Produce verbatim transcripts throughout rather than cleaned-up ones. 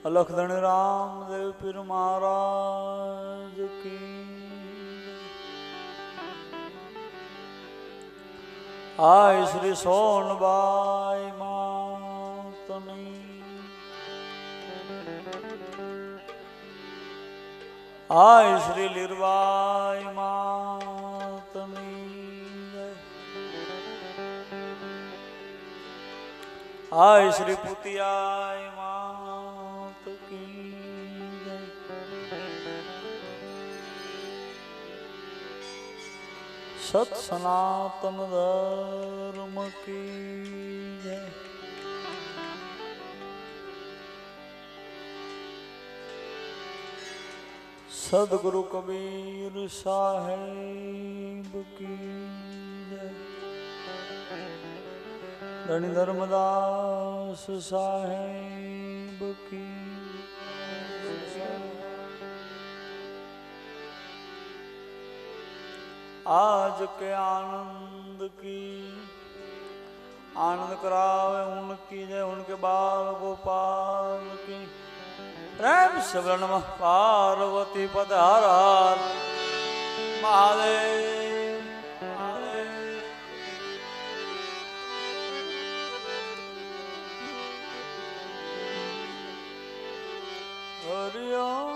अलखधन राम देव पीर महाराज की। आय श्री सोनबाई मातनी, आय श्री लीरबाई मातनी, आय श्री पुतियाई मात की। सत सनातन धर्म की जय। सदगुरु कबीर साहेब की जय। धनी धर्मदास साहेब की। आज के आनंद की आनंद करावे उनकी जय। उनके बाल गोपाल की प्रेम से नमः पार्वती पद हर हर महादेव महादेव। हरि ओम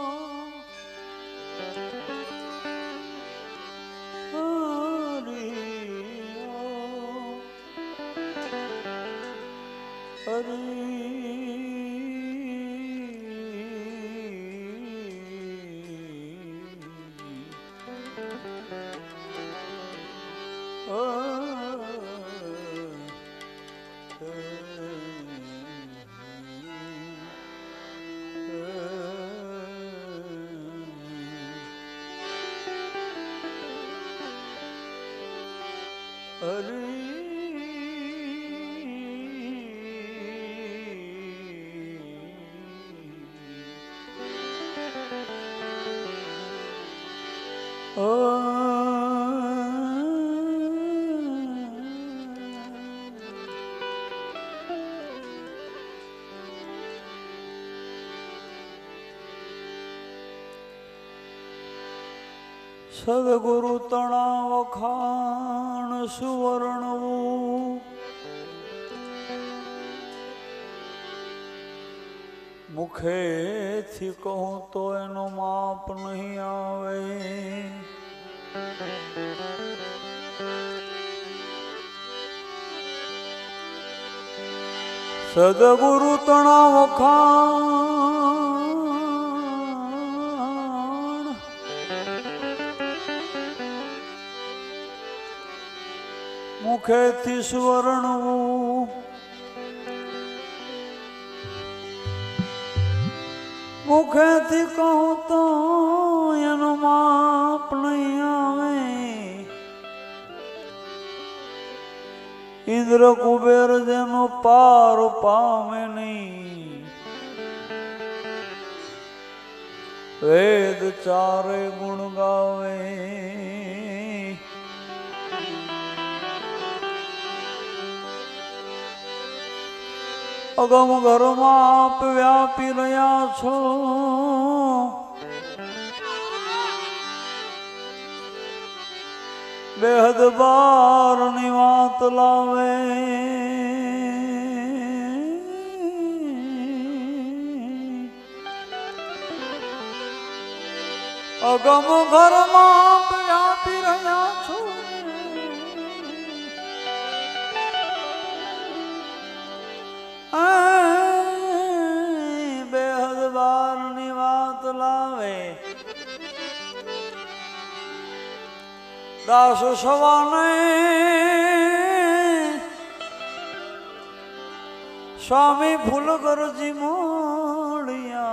सदगुरु तना वखाण सुवर्णवू। मुखे थी कहूं तो एनो माप नहीं आवे। सदगुरु तना वखाण मुखे थी सुवर्णवू। मुखे थी कहूं तो एनो माप नहीं आवे। इंद्र कुबेर जेनो पार पावे नहीं। वेद चारे गुण गावे। अगम घर माप व्यापी रया छो। बेहद बार निवात लावे। अगम घर माप व्यापी रया छो। बेहद बार निवात लावे। दास सवाने स्वामी फूलगर जी मोड़िया।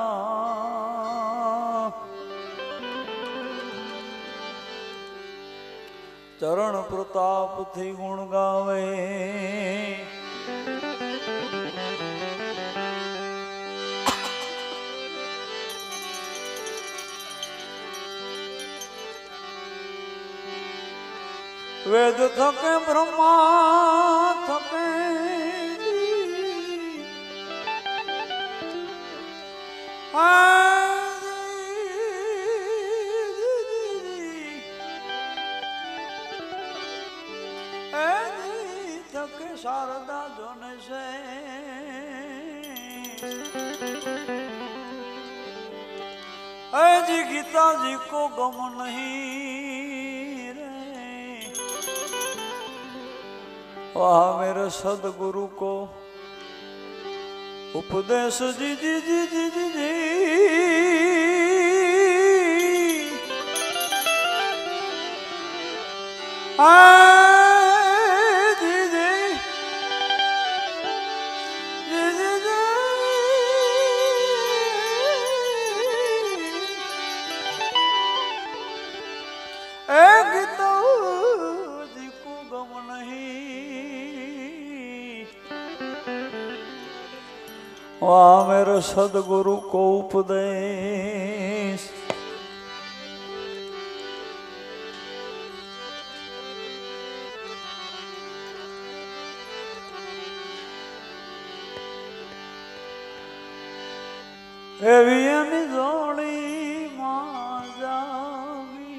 चरण प्रताप थी गुण गावे। वेद थके ब्रह्मा थके शारदा जोन से जी गीता जी को गम नहीं रे, वाह मेरे सदगुरु को उपदेश जी जी जी जी जी जी आ वाह मेरे सदगुरु को उपदेश। एवी जोड़ी मां जावी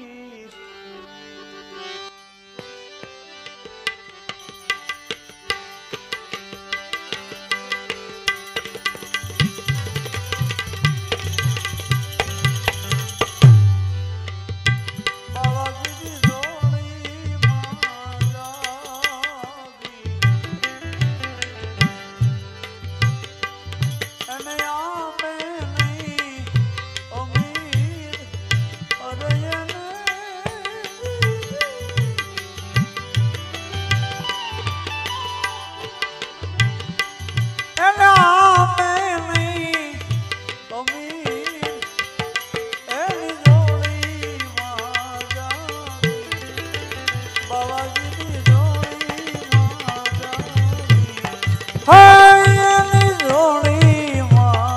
जोड़ी मां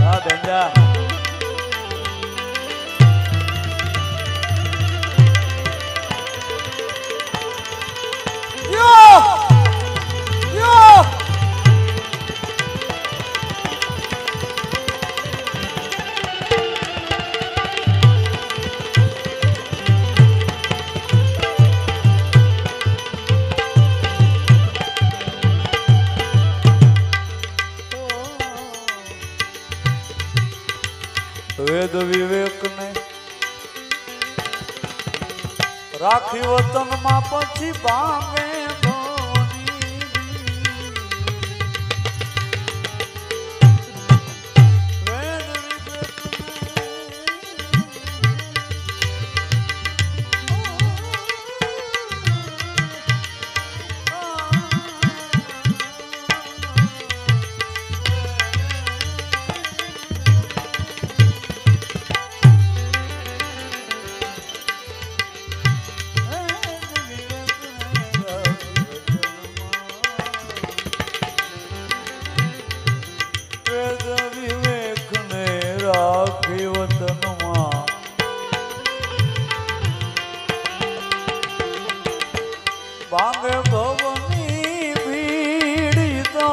હા બેંજા વેદ વિવેક ને રાખી વતન માં પછી ભાંગે ભાંગે ભવની ભીડી તો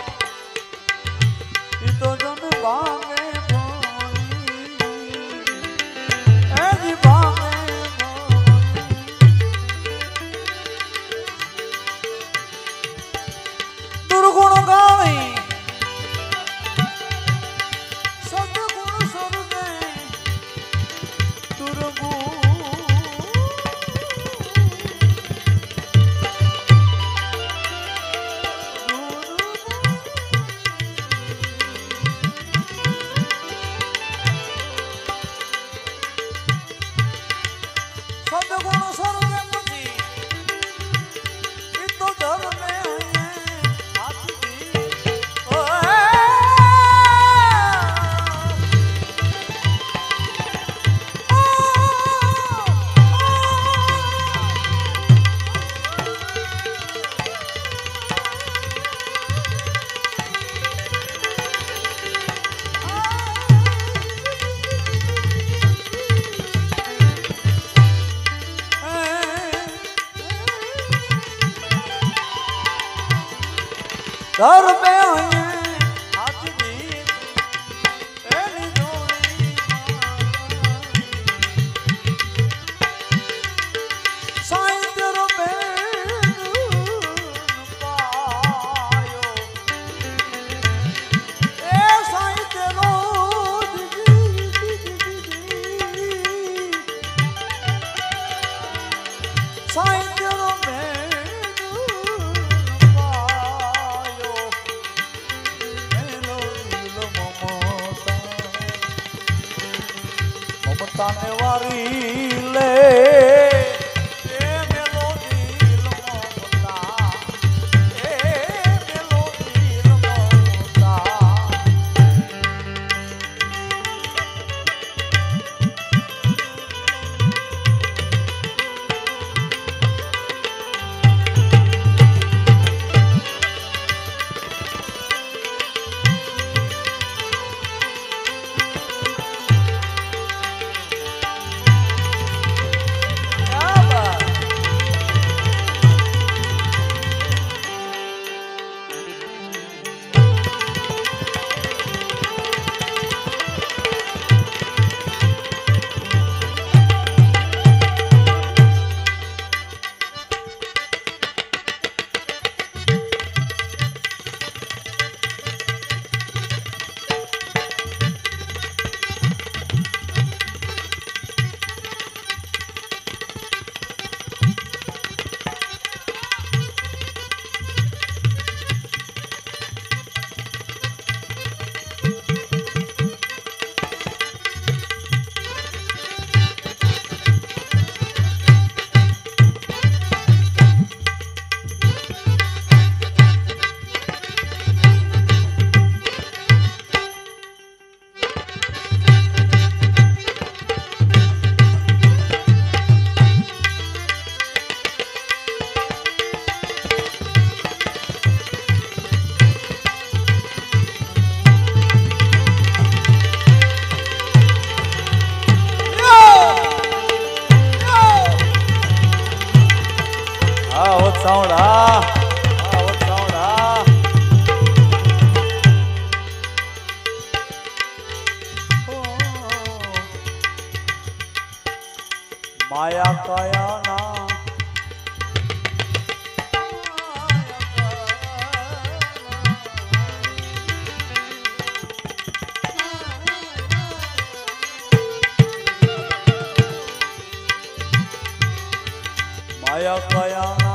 ઈ તો જન ભાંગે ભવની ભાંગે દુર્ગુણ ગાવી સદગુણ સર્વે દુર્ગુણ સદગુણ સર્વે પછી ઈ તો ધર્મે घर पे हाथ दी एली डोली साईं तेरो पायो ए साईं तेरो साईं तेरो તાને વારી લે એ મેલો દિલ મોતા એ મેલો દિલ મોતા માયા કયા ના માયા કયા ના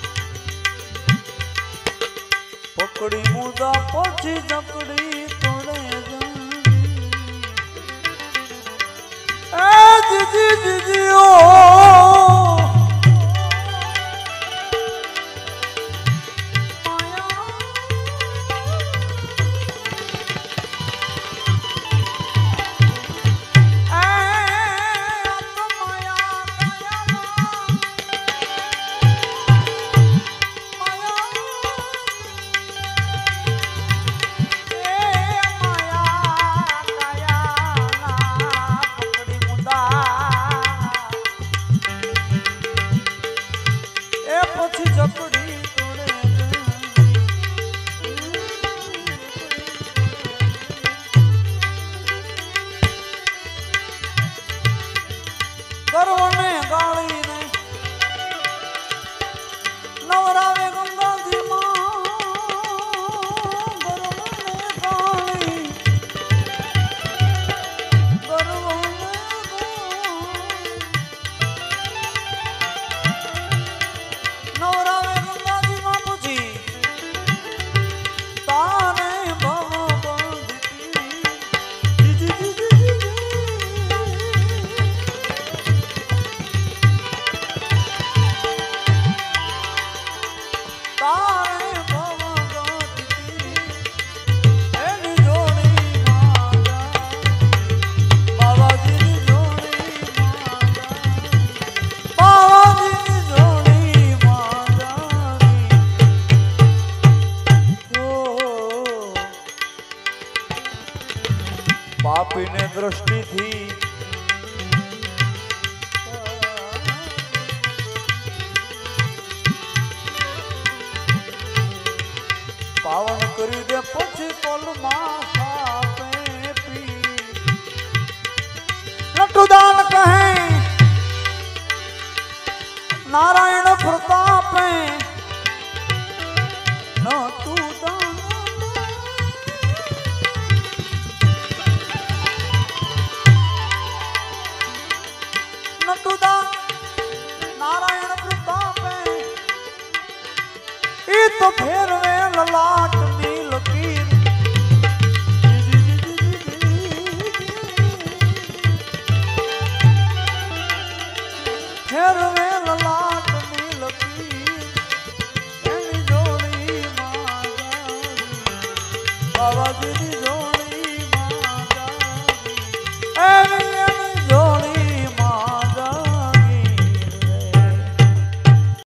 પકડી મુદા પછી જકડી તોડે જીજી જીજી ઓ ગરવને ગાળીને નવરાવે ગંગાજી માં ગરવને ગાળી ગરવને નવરાવે ગંગાજી માં પૂછી તારે ભવ પાપીને દ્રષ્ટિથી પાવન કરી દે પછી પલમાં સાપે પી લટુદા